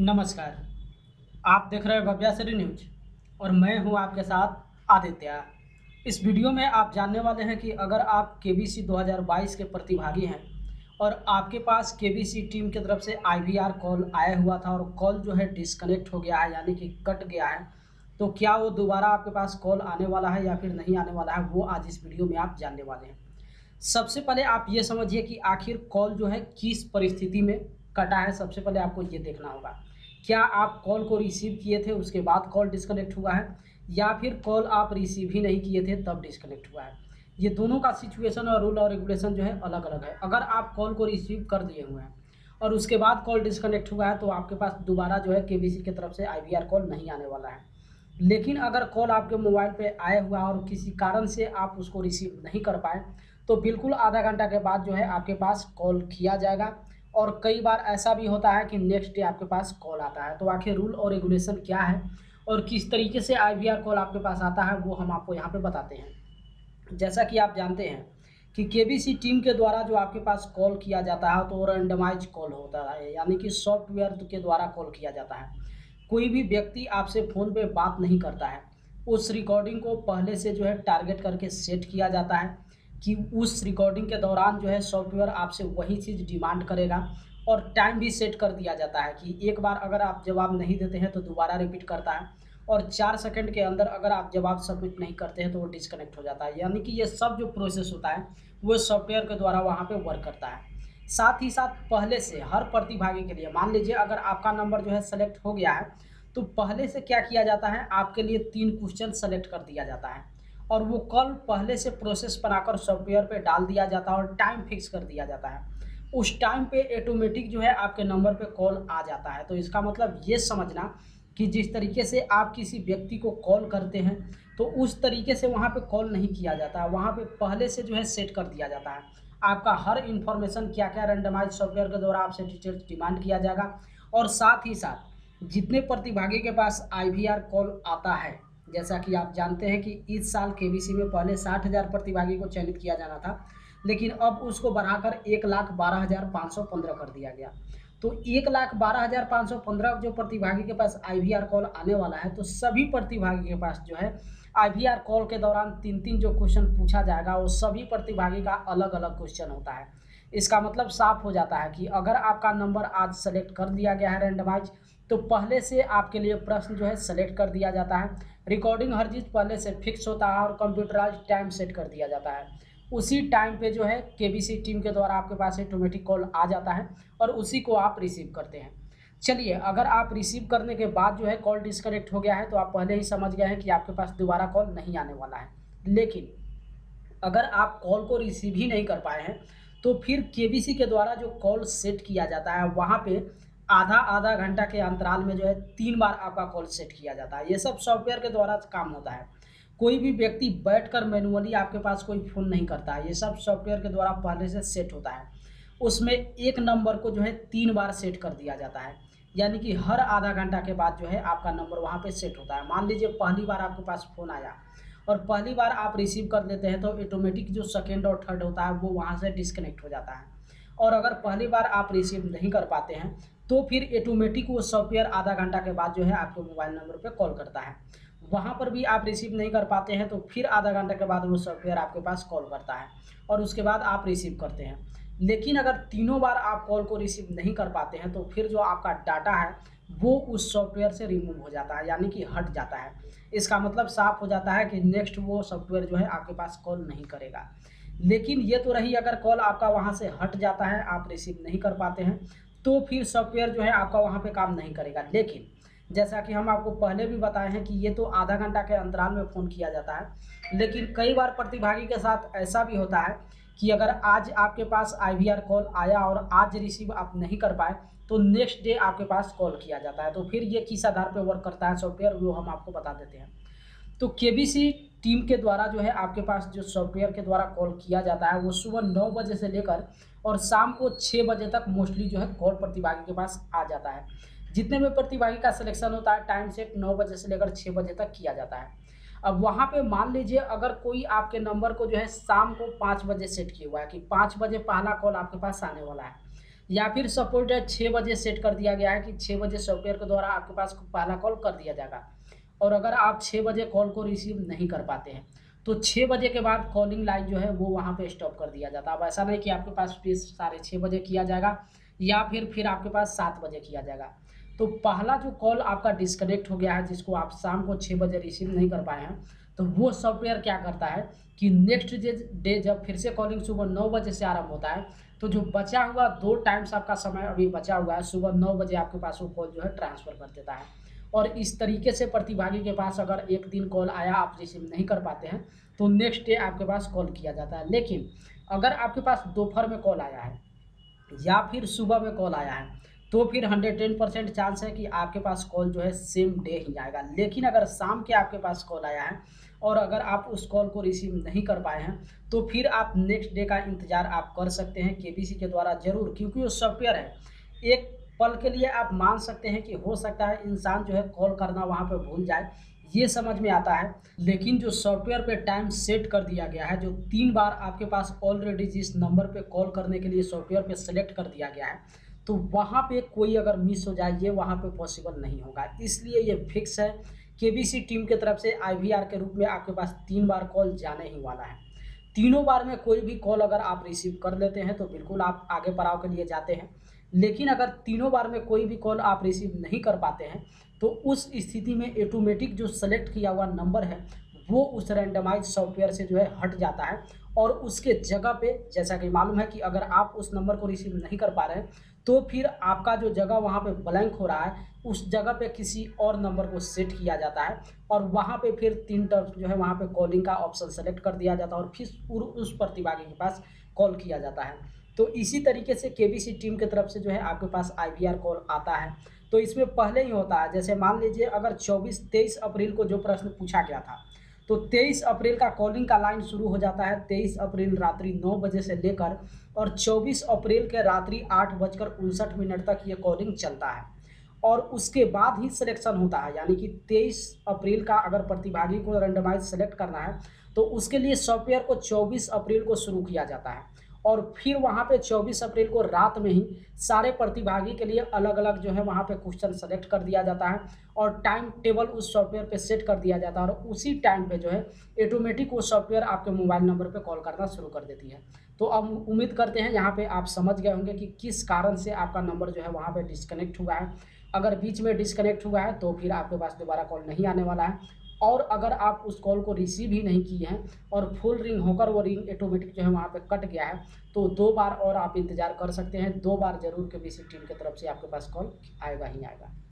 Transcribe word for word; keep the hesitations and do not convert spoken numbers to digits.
नमस्कार। आप देख रहे हैं भव्या श्री न्यूज और मैं हूं आपके साथ आदित्य। इस वीडियो में आप जानने वाले हैं कि अगर आप केबीसी दो हज़ार बाईस के प्रतिभागी हैं और आपके पास केबीसी टीम की तरफ से आईवीआर कॉल आया हुआ था और कॉल जो है डिस्कनेक्ट हो गया है, यानी कि कट गया है, तो क्या वो दोबारा आपके पास कॉल आने वाला है या फिर नहीं आने वाला है, वो आज इस वीडियो में आप जानने वाले हैं। सबसे पहले आप ये समझिए कि आखिर कॉल जो है किस परिस्थिति में कटा है। सबसे पहले आपको ये देखना होगा, क्या आप कॉल को रिसीव किए थे उसके बाद कॉल डिस्कनेक्ट हुआ है, या फिर कॉल आप रिसीव ही नहीं किए थे तब डिस्कनेक्ट हुआ है। ये दोनों का सिचुएशन और रूल और रेगुलेशन जो है अलग अलग है। अगर आप कॉल को रिसीव कर दिए हुए हैं और उसके बाद कॉल डिस्कनेक्ट हुआ है तो आपके पास दोबारा जो है केबीसी की तरफ से आईवीआर कॉल नहीं आने वाला है। लेकिन अगर कॉल आपके मोबाइल पे आया हुआ और किसी कारण से आप उसको रिसीव नहीं कर पाए तो बिल्कुल आधा घंटा के बाद जो है आपके पास कॉल किया जाएगा। और कई बार ऐसा भी होता है कि नेक्स्ट डे आपके पास कॉल आता है। तो आखिर रूल और रेगुलेशन क्या है और किस तरीके से आईवीआर कॉल आपके पास आता है वो हम आपको यहाँ पे बताते हैं। जैसा कि आप जानते हैं कि केबीसी टीम के द्वारा जो आपके पास कॉल किया जाता है तो रैंडमाइज कॉल होता है, यानी कि सॉफ्टवेयर के द्वारा कॉल किया जाता है। कोई भी व्यक्ति आपसे फ़ोन पे बात नहीं करता है, उस रिकॉर्डिंग को पहले से जो है टारगेट करके सेट किया जाता है कि उस रिकॉर्डिंग के दौरान जो है सॉफ्टवेयर आपसे वही चीज़ डिमांड करेगा। और टाइम भी सेट कर दिया जाता है कि एक बार अगर आप जवाब नहीं देते हैं तो दोबारा रिपीट करता है, और चार सेकंड के अंदर अगर आप जवाब सबमिट नहीं करते हैं तो वो डिस्कनेक्ट हो जाता है। यानी कि ये सब जो प्रोसेस होता है वो सॉफ्टवेयर के द्वारा वहाँ पे वर्क करता है। साथ ही साथ पहले से हर प्रतिभागी के लिए, मान लीजिए अगर आपका नंबर जो है सेलेक्ट हो गया है तो पहले से क्या किया जाता है, आपके लिए तीन क्वेश्चन सेलेक्ट कर दिया जाता है और वो कॉल पहले से प्रोसेस बनाकर सॉफ्टवेयर पे डाल दिया जाता है और टाइम फिक्स कर दिया जाता है। उस टाइम पे ऑटोमेटिक जो है आपके नंबर पे कॉल आ जाता है। तो इसका मतलब ये समझना कि जिस तरीके से आप किसी व्यक्ति को कॉल करते हैं तो उस तरीके से वहाँ पे कॉल नहीं किया जाता है, वहाँ पे पहले से जो है सेट कर दिया जाता है। आपका हर इन्फॉर्मेशन क्या क्या रैंडमाइज सॉफ्टवेयर के द्वारा आपसे डिटेल्स डिमांड किया जाएगा। और साथ ही साथ जितने प्रतिभागी के पास आईवीआर कॉल आता है, जैसा कि आप जानते हैं कि इस साल केबीसी में पहले साठ हज़ार प्रतिभागी को चयनित किया जाना था, लेकिन अब उसको बढ़ाकर एक लाख बारह हज़ार पाँच सौ पंद्रह कर दिया गया। तो एक लाख बारह हज़ार पाँच सौ पंद्रह जो प्रतिभागी के पास आईवीआर कॉल आने वाला है, तो सभी प्रतिभागी के पास जो है आईवीआर कॉल के दौरान तीन तीन जो क्वेश्चन पूछा जाएगा वो सभी प्रतिभागी का अलग अलग क्वेश्चन होता है। इसका मतलब साफ हो जाता है कि अगर आपका नंबर आज सेलेक्ट कर दिया गया है रैंडमाइज, तो पहले से आपके लिए प्रश्न जो है सेलेक्ट कर दिया जाता है। रिकॉर्डिंग हर चीज़ पहले से फिक्स होता है और कंप्यूटराइज टाइम सेट कर दिया जाता है। उसी टाइम पे जो है केबीसी टीम के द्वारा आपके पास ऑटोमेटिक कॉल आ जाता है और उसी को आप रिसीव करते हैं। चलिए, अगर आप रिसीव करने के बाद जो है कॉल डिस्कनेक्ट हो गया है तो आप पहले ही समझ गए हैं कि आपके पास दोबारा कॉल नहीं आने वाला है। लेकिन अगर आप कॉल को रिसीव ही नहीं कर पाए हैं तो फिर केबीसी के द्वारा जो कॉल सेट किया जाता है वहाँ पे आधा आधा घंटा के अंतराल में जो है तीन बार आपका कॉल सेट किया जाता है। ये सब सॉफ्टवेयर के द्वारा काम होता है। कोई भी व्यक्ति बैठकर मैनुअली आपके पास कोई फ़ोन नहीं करता है, ये सब सॉफ्टवेयर के द्वारा पहले से सेट होता है। उसमें एक नंबर को जो है तीन बार सेट कर दिया जाता है, यानी कि हर आधा घंटा के बाद जो है आपका नंबर वहाँ पे सेट होता है। मान लीजिए पहली बार आपके पास फ़ोन आया और पहली बार आप रिसीव कर लेते हैं तो ऑटोमेटिक जो सेकेंड और थर्ड होता है वो वहाँ से डिस्कनेक्ट हो जाता है। और अगर पहली बार आप रिसीव नहीं कर पाते हैं तो फिर ऑटोमेटिक वो सॉफ्टवेयर आधा घंटा के बाद जो है आपके मोबाइल नंबर पे कॉल करता है। वहाँ पर भी आप रिसीव नहीं कर पाते हैं तो फिर आधा घंटे के बाद वो सॉफ्टवेयर आपके पास कॉल करता है और उसके बाद आप रिसीव करते हैं। लेकिन अगर तीनों बार आप कॉल को रिसीव नहीं कर पाते हैं तो फिर जो आपका डाटा है वो उस सॉफ्टवेयर से रिमूव हो जाता है, यानी कि हट जाता है। इसका मतलब साफ हो जाता है कि नेक्स्ट वो सॉफ्टवेयर जो है आपके पास कॉल नहीं करेगा। लेकिन ये तो रही, अगर कॉल आपका वहाँ से हट जाता है, आप रिसीव नहीं कर पाते हैं, तो फिर सॉफ्टवेयर जो है आपका वहाँ पे काम नहीं करेगा। लेकिन जैसा कि हम आपको पहले भी बताए हैं कि ये तो आधा घंटा के अंतराल में फ़ोन किया जाता है, लेकिन कई बार प्रतिभागी के साथ ऐसा भी होता है कि अगर आज आपके पास आईवीआर कॉल आया और आज रिसीव आप नहीं कर पाए तो नेक्स्ट डे आपके पास कॉल किया जाता है। तो फिर ये किस आधार पर वर्क करता है सॉफ्टवेयर, वो हम आपको बता देते हैं। तो केबीसी टीम के द्वारा जो है आपके पास जो सॉफ्टवेयर के द्वारा कॉल किया जाता है वो सुबह नौ बजे से लेकर और शाम को छः बजे तक मोस्टली जो है कॉल प्रतिभागी के पास आ जाता है। जितने भी प्रतिभागी का सिलेक्शन होता है टाइम सेट नौ बजे से लेकर छः बजे तक किया जाता है। अब वहाँ पे मान लीजिए अगर कोई आपके नंबर को जो है शाम को पाँच बजे सेट किया हुआ है कि पाँच बजे पहला कॉल आपके पास आने वाला है, या फिर सपोज डेट छः बजे सेट कर दिया गया है कि छः बजे सॉफ्टवेयर के द्वारा आपके पास पहला कॉल कर दिया जाएगा, और अगर आप छः बजे कॉल को रिसीव नहीं कर पाते हैं तो छः बजे के बाद कॉलिंग लाइन जो है वो वहाँ पे स्टॉप कर दिया जाता है। अब ऐसा नहीं कि आपके पास फिर साढ़े छः बजे किया जाएगा या फिर फिर आपके पास सात बजे किया जाएगा। तो पहला जो कॉल आपका डिस्कनेक्ट हो गया है, जिसको आप शाम को छः बजे रिसीव नहीं कर पाए हैं, तो वो सॉफ्टवेयर क्या करता है कि नेक्स्ट डे जब फिर से कॉलिंग सुबह नौ बजे से आरंभ होता है, तो जो बचा हुआ दो टाइम्स आपका समय अभी बचा हुआ है, सुबह नौ बजे आपके पास वो कॉल जो है ट्रांसफ़र कर देता है। और इस तरीके से प्रतिभागी के पास अगर एक दिन कॉल आया, आप रिसीव नहीं कर पाते हैं, तो नेक्स्ट डे आपके पास कॉल किया जाता है। लेकिन अगर आपके पास दोपहर में कॉल आया है या फिर सुबह में कॉल आया है, तो फिर हंड्रेड टेन परसेंट चांस है कि आपके पास कॉल जो है सेम डे ही आएगा। लेकिन अगर शाम के आपके पास कॉल आया है और अगर आप उस कॉल को रिसीव नहीं कर पाए हैं, तो फिर आप नेक्स्ट डे का इंतज़ार आप कर सकते हैं केबीसी के द्वारा ज़रूर, क्योंकि वो सॉफ्टवेयर है। एक पल के लिए आप मान सकते हैं कि हो सकता है इंसान जो है कॉल करना वहाँ पे भूल जाए, ये समझ में आता है। लेकिन जो सॉफ्टवेयर पे टाइम सेट कर दिया गया है, जो तीन बार आपके पास ऑलरेडी जिस नंबर पे कॉल करने के लिए सॉफ्टवेयर पे सेलेक्ट कर दिया गया है, तो वहाँ पे कोई अगर मिस हो जाए, ये वहाँ पे पॉसिबल नहीं होगा। इसलिए ये फिक्स है, केबीसी टीम की तरफ से आईवीआर के रूप में आपके पास तीन बार कॉल जाने ही वाला है। तीनों बार में कोई भी कॉल अगर आप रिसीव कर लेते हैं तो बिल्कुल आप आगे पड़ाव के लिए जाते हैं। लेकिन अगर तीनों बार में कोई भी कॉल आप रिसीव नहीं कर पाते हैं, तो उस स्थिति में ऑटोमेटिक जो सेलेक्ट किया हुआ नंबर है वो उस रैंडमाइज सॉफ्टवेयर से जो है हट जाता है, और उसके जगह पे, जैसा कि मालूम है कि अगर आप उस नंबर को रिसीव नहीं कर पा रहे हैं, तो फिर आपका जो जगह वहाँ पे ब्लैंक हो रहा है, उस जगह पे किसी और नंबर को सेट किया जाता है, और वहाँ पे फिर तीन टर्म जो है वहाँ पे कॉलिंग का ऑप्शन सेलेक्ट कर दिया जाता है, और फिर उस प्रतिभागी के पास कॉल किया जाता है। तो इसी तरीके से केबीसी टीम की तरफ से जो है आपके पास आईवीआर कॉल आता है। तो इसमें पहले ही होता है, जैसे मान लीजिए अगर चौबीस तेईस अप्रैल को जो प्रश्न पूछा गया था, तो तेईस अप्रैल का कॉलिंग का लाइन शुरू हो जाता है तेईस अप्रैल रात्रि नौ बजे से लेकर, और चौबीस अप्रैल के रात्रि आठ बजकर उनसठ मिनट तक ये कॉलिंग चलता है। और उसके बाद ही सिलेक्शन होता है, यानी कि तेईस अप्रैल का अगर प्रतिभागी को रैंडमाइज सेलेक्ट करना है, तो उसके लिए सॉफ्टवेयर को चौबीस अप्रैल को शुरू किया जाता है, और फिर वहाँ पे चौबीस अप्रैल को रात में ही सारे प्रतिभागी के लिए अलग अलग जो है वहाँ पे क्वेश्चन सेलेक्ट कर दिया जाता है, और टाइम टेबल उस सॉफ्टवेयर पे सेट कर दिया जाता है, और उसी टाइम पे जो है ऑटोमेटिक वो सॉफ्टवेयर आपके मोबाइल नंबर पे कॉल करना शुरू कर देती है। तो अब उम्मीद करते हैं यहाँ पे आप समझ गए होंगे कि किस कारण से आपका नंबर जो है वहाँ पे डिस्कनेक्ट हुआ है। अगर बीच में डिस्कनेक्ट हुआ है तो फिर आपके पास दोबारा कॉल नहीं आने वाला है, और अगर आप उस कॉल को रिसीव ही नहीं किए हैं और फुल रिंग होकर वो रिंग ऑटोमेटिक जो है वहाँ पे कट गया है, तो दो बार और आप इंतज़ार कर सकते हैं। दो बार ज़रूर केबीसी टीम की तरफ से आपके पास कॉल आएगा ही आएगा।